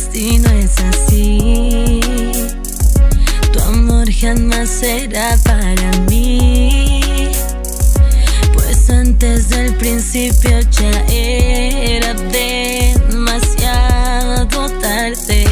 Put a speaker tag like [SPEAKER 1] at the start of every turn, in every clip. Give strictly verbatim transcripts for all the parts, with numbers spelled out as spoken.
[SPEAKER 1] destino es así. Tu amor jamás será para mí, pues antes del principio ya era demasiado tarde.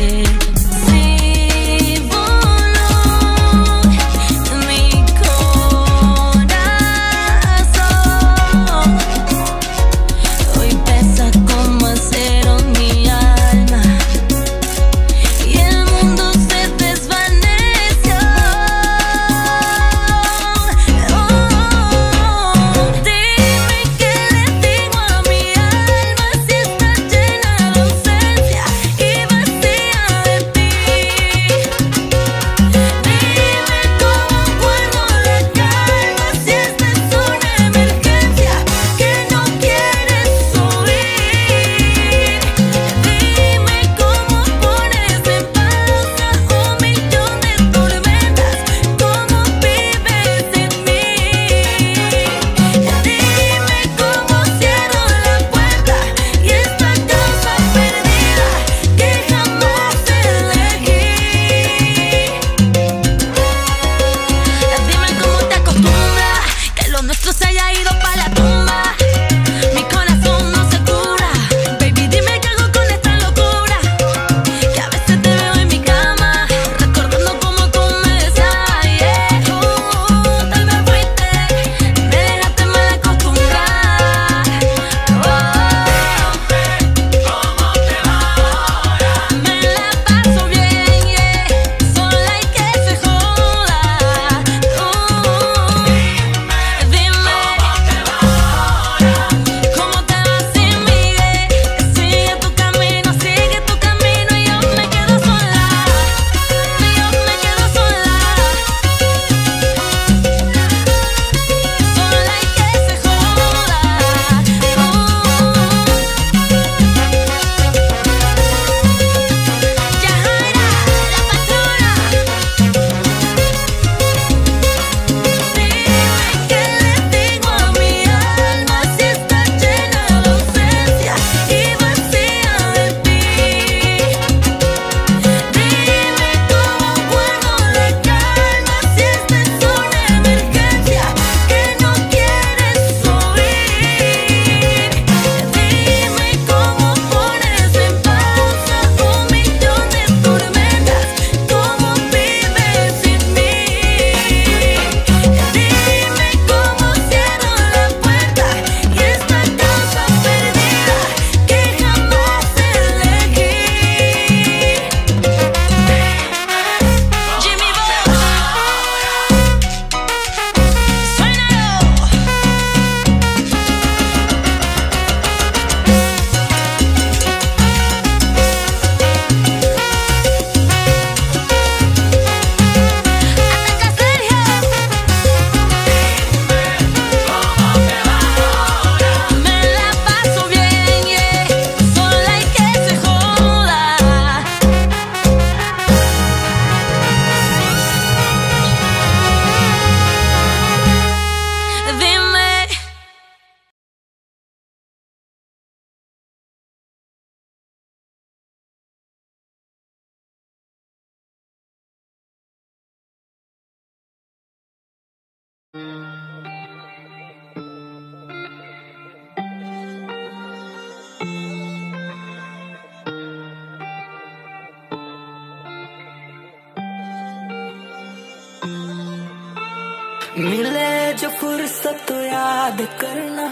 [SPEAKER 2] मिले जो फुर्सत तो याद करना,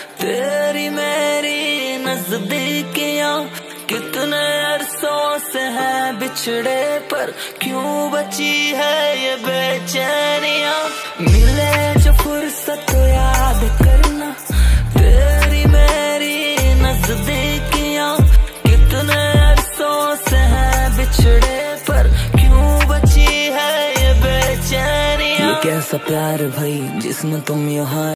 [SPEAKER 2] तेरी मेरी नजदीकियां कितने अरसों से है बिछड़े, पर क्यों बची है ये बेचैनियां। मिले जो फुर्सत तो याद करना, तेरी मेरी नजदीकियां कितने अरसों से है बिछड़े, पर क्यों बची है ये बेचैनियां। ये कैसा प्यार भाई जिसमें तुम यहाँ